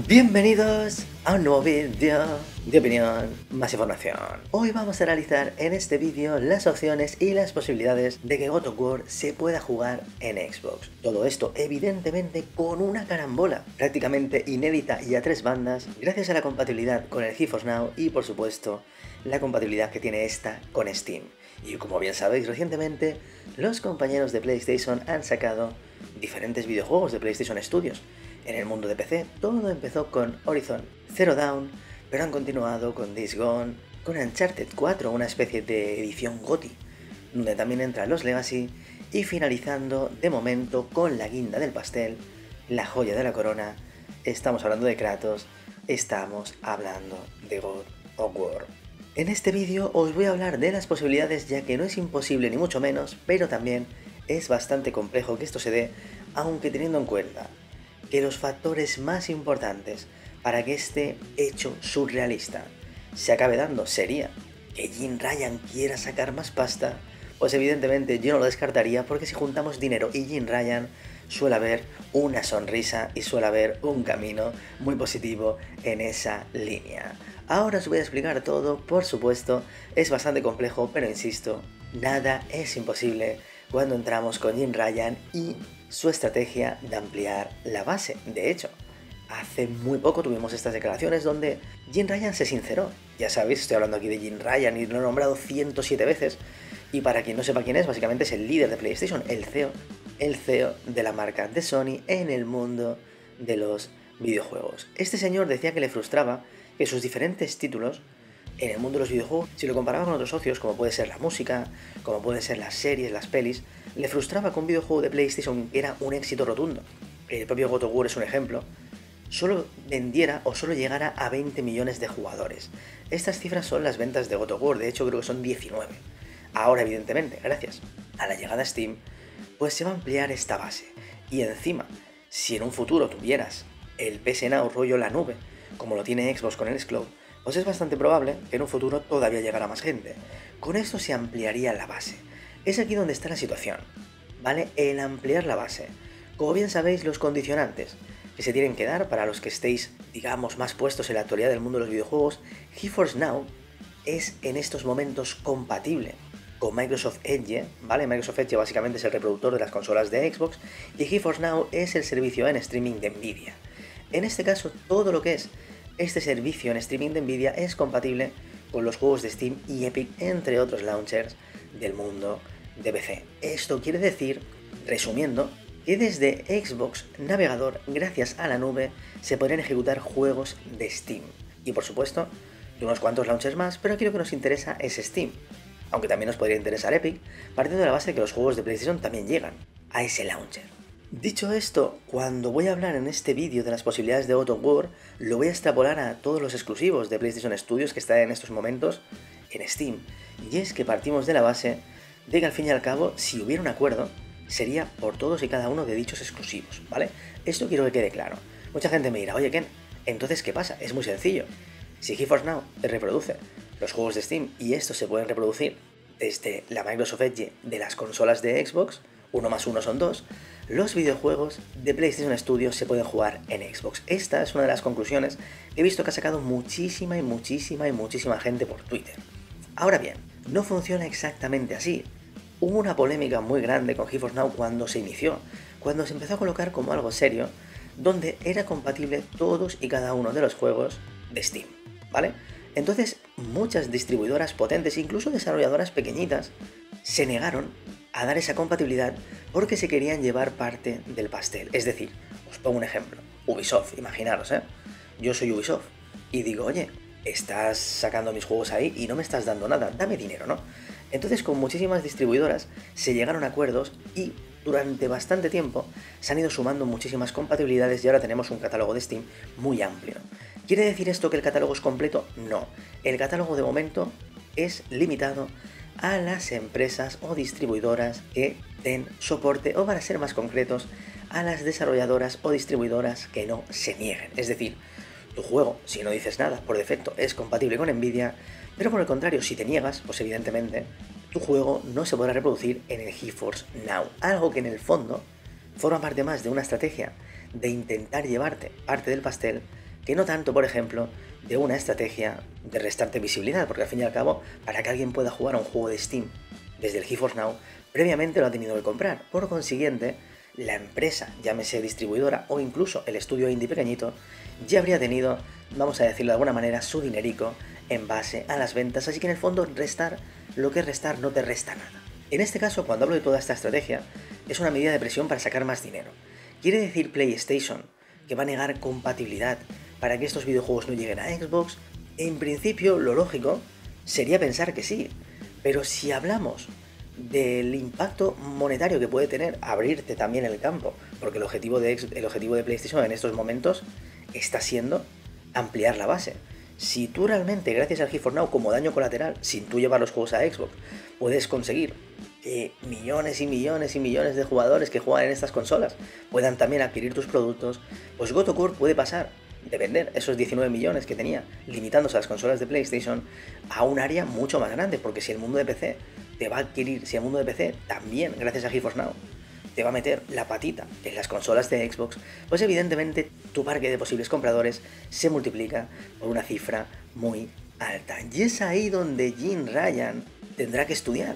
Bienvenidos a un nuevo vídeo de opinión, más información. Hoy vamos a analizar en este vídeo las opciones y las posibilidades de que God of War se pueda jugar en Xbox. Todo esto evidentemente con una carambola prácticamente inédita y a tres bandas gracias a la compatibilidad con el GeForce Now y por supuesto la compatibilidad que tiene esta con Steam. Y como bien sabéis, recientemente los compañeros de PlayStation han sacado diferentes videojuegos de PlayStation Studios. En el mundo de PC todo empezó con Horizon Zero Dawn, pero han continuado con Days Gone, con Uncharted 4, una especie de edición GOTY, donde también entran los Legacy, y finalizando de momento con la guinda del pastel, la joya de la corona, estamos hablando de Kratos, estamos hablando de God of War. En este vídeo os voy a hablar de las posibilidades, ya que no es imposible ni mucho menos, pero también es bastante complejo que esto se dé, aunque teniendo en cuenta que los factores más importantes para que este hecho surrealista se acabe dando sería que Jim Ryan quiera sacar más pasta, pues evidentemente yo no lo descartaría, porque si juntamos dinero y Jim Ryan suele haber una sonrisa y suele haber un camino muy positivo en esa línea. Ahora os voy a explicar todo, por supuesto, es bastante complejo, pero insisto, nada es imposible cuando entramos con Jim Ryan y su estrategia de ampliar la base. De hecho, hace muy poco tuvimos estas declaraciones donde Jim Ryan se sinceró. Ya sabéis, estoy hablando aquí de Jim Ryan y lo he nombrado 107 veces. Y para quien no sepa quién es, básicamente es el líder de PlayStation, el CEO de la marca de Sony en el mundo de los videojuegos. Este señor decía que le frustraba que sus diferentes títulos en el mundo de los videojuegos, si lo comparaba con otros socios, como puede ser la música, como pueden ser las series, las pelis, le frustraba que un videojuego de PlayStation, que era un éxito rotundo, el propio God of War es un ejemplo, solo vendiera o solo llegara a 20 millones de jugadores. Estas cifras son las ventas de God of War, de hecho creo que son 19. Ahora, evidentemente, gracias a la llegada a Steam, pues se va a ampliar esta base. Y encima, si en un futuro tuvieras el PS Now rollo la nube, como lo tiene Xbox con el xCloud, pues es bastante probable que en un futuro todavía llegara más gente. Con esto se ampliaría la base. Es aquí donde está la situación, ¿vale? El ampliar la base. Como bien sabéis, los condicionantes que se tienen que dar para los que estéis, digamos, más puestos en la actualidad del mundo de los videojuegos, GeForce Now es en estos momentos compatible con Microsoft Edge, ¿vale? Microsoft Edge básicamente es el reproductor de las consolas de Xbox y GeForce Now es el servicio en streaming de Nvidia. En este caso, todo lo que es este servicio en streaming de Nvidia es compatible con los juegos de Steam y Epic, entre otros launchers del mundo de PC. Esto quiere decir, resumiendo, que desde Xbox Navegador, gracias a la nube, se podrían ejecutar juegos de Steam. Y por supuesto, de unos cuantos launchers más, pero aquí lo que nos interesa es Steam. Aunque también nos podría interesar Epic, partiendo de la base de que los juegos de PlayStation también llegan a ese launcher. Dicho esto, cuando voy a hablar en este vídeo de las posibilidades de God of War, lo voy a extrapolar a todos los exclusivos de PlayStation Studios que están en estos momentos en Steam. Y es que partimos de la base de que al fin y al cabo, si hubiera un acuerdo, sería por todos y cada uno de dichos exclusivos, ¿vale? Esto quiero que quede claro. Mucha gente me dirá, oye Ken, entonces ¿qué pasa? Es muy sencillo. Si GeForce Now te reproduce los juegos de Steam y estos se pueden reproducir desde la Microsoft Edge de las consolas de Xbox, 1 más 1 son 2, los videojuegos de PlayStation Studios se pueden jugar en Xbox. Esta es una de las conclusiones que he visto que ha sacado muchísima gente por Twitter. Ahora bien, no funciona exactamente así. Hubo una polémica muy grande con GeForce Now cuando se inició, cuando se empezó a colocar como algo serio, donde era compatible todos y cada uno de los juegos de Steam, ¿vale? Entonces, muchas distribuidoras potentes, incluso desarrolladoras pequeñitas, se negaron a dar esa compatibilidad porque se querían llevar parte del pastel. Es decir, os pongo un ejemplo, Ubisoft, imaginaros, yo soy Ubisoft y digo, oye, estás sacando mis juegos ahí y no me estás dando nada, dame dinero, ¿no? Entonces con muchísimas distribuidoras se llegaron a acuerdos y durante bastante tiempo se han ido sumando muchísimas compatibilidades y ahora tenemos un catálogo de Steam muy amplio. ¿Quiere decir esto que el catálogo es completo? No, el catálogo de momento es limitado a las empresas o distribuidoras que den soporte, o para ser más concretos, a las desarrolladoras o distribuidoras que no se nieguen. Es decir, tu juego, si no dices nada, por defecto es compatible con Nvidia, pero por el contrario, si te niegas, pues evidentemente tu juego no se podrá reproducir en el GeForce Now. Algo que en el fondo forma parte más de una estrategia de intentar llevarte parte del pastel que no tanto, por ejemplo, de una estrategia de restarte visibilidad, porque al fin y al cabo, para que alguien pueda jugar a un juego de Steam desde el GeForce Now, previamente lo ha tenido que comprar. Por consiguiente, la empresa, llámese distribuidora o incluso el estudio indie pequeñito, ya habría tenido, vamos a decirlo de alguna manera, su dinerico en base a las ventas, así que en el fondo restar, lo que es restar no te resta nada. En este caso, cuando hablo de toda esta estrategia, es una medida de presión para sacar más dinero. ¿Quiere decir PlayStation que va a negar compatibilidad para que estos videojuegos no lleguen a Xbox? En principio, lo lógico sería pensar que sí, pero si hablamos del impacto monetario que puede tener abrirte también el campo, porque el objetivo de PlayStation en estos momentos está siendo ampliar la base. Si tú realmente, gracias al GeForce Now como daño colateral, sin tú llevar los juegos a Xbox, puedes conseguir que millones y millones y millones de jugadores que juegan en estas consolas puedan también adquirir tus productos, pues God of War puede pasar de vender esos 19 millones que tenía, limitándose a las consolas de PlayStation, a un área mucho más grande, porque si el mundo de PC te va a adquirir, si el mundo de PC también, gracias a GeForce Now, te va a meter la patita en las consolas de Xbox, pues evidentemente tu parque de posibles compradores se multiplica por una cifra muy alta. Y es ahí donde Jim Ryan tendrá que estudiar.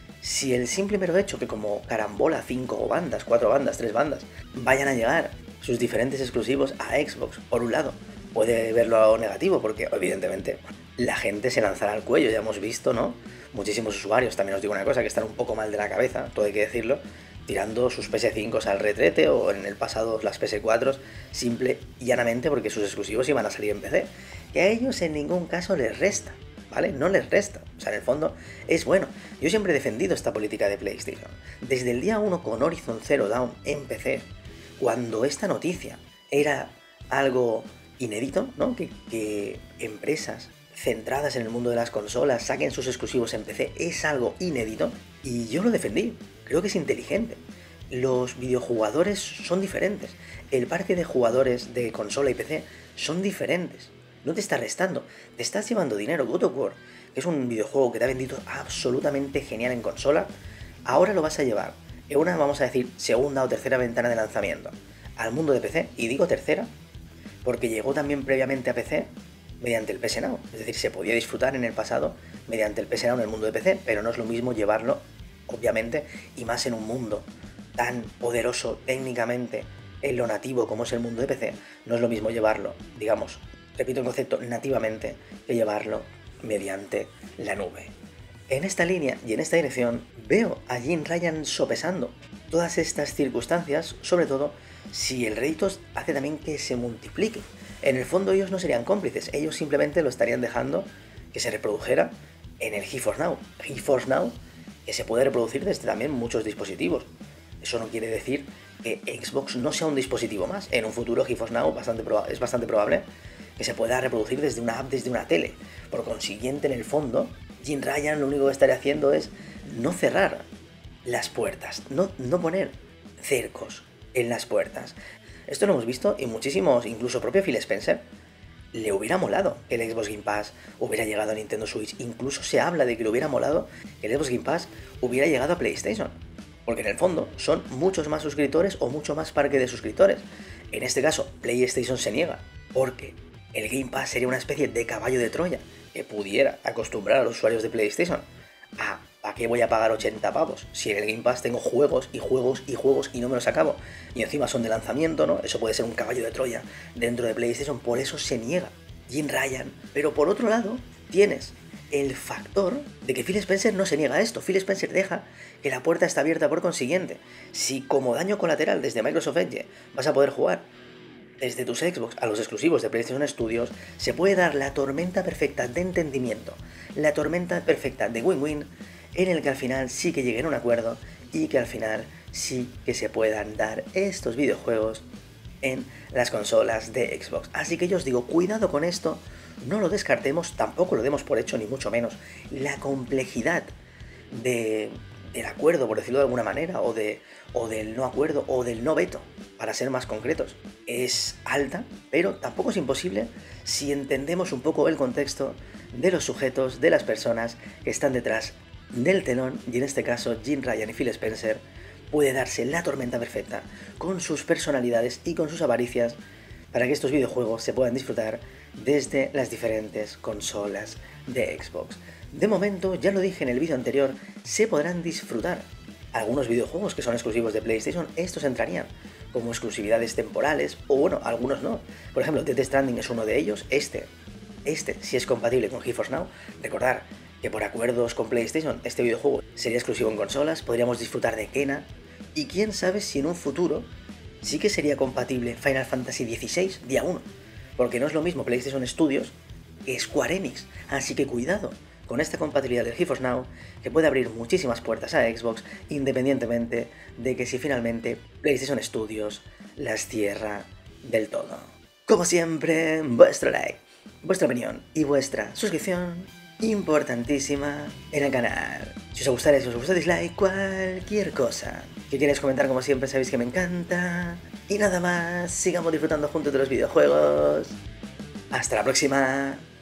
Si el simple mero hecho que como carambola 5 bandas, 4 bandas, 3 bandas, vayan a llegar sus diferentes exclusivos a Xbox, por un lado, puede verlo negativo, porque evidentemente la gente se lanzará al cuello, ya hemos visto, ¿no? Muchísimos usuarios, también os digo una cosa, que están un poco mal de la cabeza, todo hay que decirlo, tirando sus PS5 al retrete o en el pasado las PS4, simple y llanamente porque sus exclusivos iban a salir en PC, que a ellos en ningún caso les resta, ¿vale? No les resta, o sea, en el fondo es bueno. Yo siempre he defendido esta política de PlayStation, desde el día 1 con Horizon Zero Dawn en PC, cuando esta noticia era algo inédito, ¿no? Que empresas centradas en el mundo de las consolas saquen sus exclusivos en PC es algo inédito y yo lo defendí. Creo que es inteligente. Los videojugadores son diferentes. El parque de jugadores de consola y PC son diferentes. No te está restando, te estás llevando dinero. God of War, que es un videojuego que te ha vendido absolutamente genial en consola, ahora lo vas a llevar en una, vamos a decir, segunda o tercera ventana de lanzamiento al mundo de PC, y digo tercera, porque llegó también previamente a PC mediante el PS Now, es decir, se podía disfrutar en el pasado mediante el PS Now en el mundo de PC, pero no es lo mismo llevarlo, obviamente, y más en un mundo tan poderoso técnicamente en lo nativo como es el mundo de PC, no es lo mismo llevarlo, digamos, repito el concepto, nativamente, que llevarlo mediante la nube. En esta línea y en esta dirección veo a Jim Ryan sopesando todas estas circunstancias, sobre todo si el rédito hace también que se multiplique. En el fondo ellos no serían cómplices, ellos simplemente lo estarían dejando que se reprodujera en el GeForce Now. GeForce Now que se puede reproducir desde también muchos dispositivos. Eso no quiere decir que Xbox no sea un dispositivo más. En un futuro GeForce Now es bastante probable que se pueda reproducir desde una app, desde una tele. Por consiguiente, en el fondo, Jim Ryan lo único que estaría haciendo es no cerrar las puertas, no poner cercos en las puertas. Esto lo hemos visto y muchísimos, incluso propio Phil Spencer, le hubiera molado que el Xbox Game Pass hubiera llegado a Nintendo Switch. Incluso se habla de que le hubiera molado que el Xbox Game Pass hubiera llegado a PlayStation. Porque en el fondo son muchos más suscriptores o mucho más parque de suscriptores. En este caso, PlayStation se niega, porque el Game Pass sería una especie de caballo de Troya que pudiera acostumbrar a los usuarios de PlayStation a ¿para qué voy a pagar 80 pavos? Si en el Game Pass tengo juegos y juegos y juegos y no me los acabo. Y encima son de lanzamiento, ¿no? Eso puede ser un caballo de Troya dentro de PlayStation, por eso se niega Jim Ryan. Pero por otro lado, tienes el factor de que Phil Spencer no se niega a esto. Phil Spencer deja que la puerta está abierta por consiguiente. Si como daño colateral desde Microsoft Edge vas a poder jugar desde tus Xbox a los exclusivos de PlayStation Studios, se puede dar la tormenta perfecta de entendimiento, la tormenta perfecta de win-win, en el que al final sí que lleguen a un acuerdo y que al final sí que se puedan dar estos videojuegos en las consolas de Xbox. Así que yo os digo, cuidado con esto, no lo descartemos, tampoco lo demos por hecho, ni mucho menos. La complejidad del acuerdo, por decirlo de alguna manera, o del no acuerdo, o del no veto, para ser más concretos, es alta, pero tampoco es imposible si entendemos un poco el contexto de los sujetos, de las personas que están detrás del telón, y en este caso Jim Ryan y Phil Spencer, puede darse la tormenta perfecta con sus personalidades y con sus avaricias para que estos videojuegos se puedan disfrutar desde las diferentes consolas de Xbox. De momento, ya lo dije en el vídeo anterior, se podrán disfrutar. Algunos videojuegos que son exclusivos de PlayStation, estos entrarían como exclusividades temporales, o bueno, algunos no. Por ejemplo, Death Stranding es uno de ellos, este sí es compatible con GeForce Now. Recordar que por acuerdos con PlayStation este videojuego sería exclusivo en consolas, podríamos disfrutar de Kena, y quién sabe si en un futuro sí que sería compatible Final Fantasy XVI día 1, porque no es lo mismo PlayStation Studios que Square Enix, así que cuidado con esta compatibilidad del GeForce Now, que puede abrir muchísimas puertas a Xbox, independientemente de que si finalmente PlayStation Studios las cierra del todo. Como siempre, vuestro like, vuestra opinión y vuestra suscripción, importantísima en el canal. Si os gustara, si os gusta, dislike, cualquier cosa que queráis comentar, como siempre sabéis que me encanta. Y nada más, sigamos disfrutando juntos de los videojuegos. Hasta la próxima.